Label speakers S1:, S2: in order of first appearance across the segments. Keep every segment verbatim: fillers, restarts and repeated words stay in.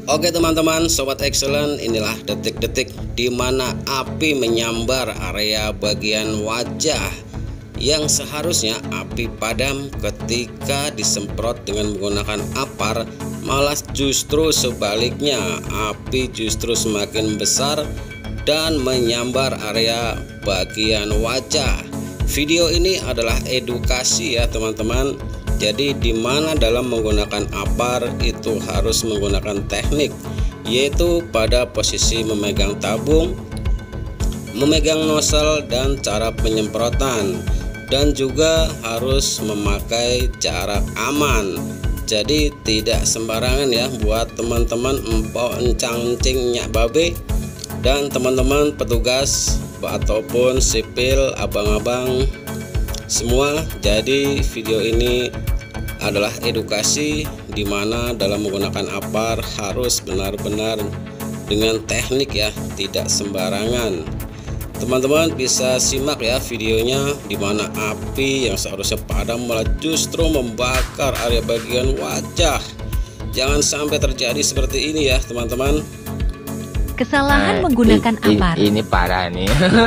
S1: Oke teman-teman, sobat excellent, inilah detik-detik di mana api menyambar area bagian wajah yang seharusnya api padam ketika disemprot dengan menggunakan apar, malah justru sebaliknya, api justru semakin besar dan menyambar area bagian wajah. Video ini adalah edukasi ya teman-teman. Jadi di mana dalam menggunakan apar itu harus menggunakan teknik, yaitu pada posisi memegang tabung, memegang nozzle dan cara penyemprotan, dan juga harus memakai jarak aman. Jadi tidak sembarangan ya buat teman-teman empok encang encing nyak babe dan teman-teman petugas ataupun sipil abang-abang semua. Jadi video ini adalah edukasi di mana dalam menggunakan apar harus benar-benar dengan teknik ya, tidak sembarangan. Teman-teman bisa simak ya videonya di mana api yang seharusnya padam malah justru membakar area bagian wajah. Jangan sampai terjadi seperti ini ya teman-teman.
S2: Kesalahan
S3: Nah,
S2: menggunakan
S3: i- i-
S2: apar.
S3: Ini parah nih.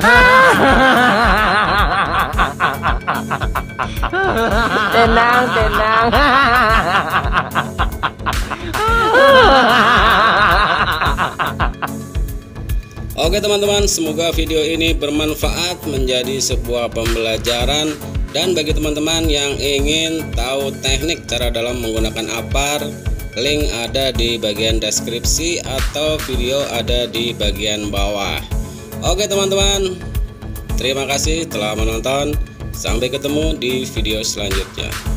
S3: Tenang, tenang.
S1: Oke teman-teman, semoga video ini bermanfaat, menjadi sebuah pembelajaran. Dan bagi teman-teman yang ingin tahu teknik cara dalam menggunakan apar, link ada di bagian deskripsi atau video ada di bagian bawah. Oke teman-teman, terima kasih telah menonton. Sampai ketemu di video selanjutnya.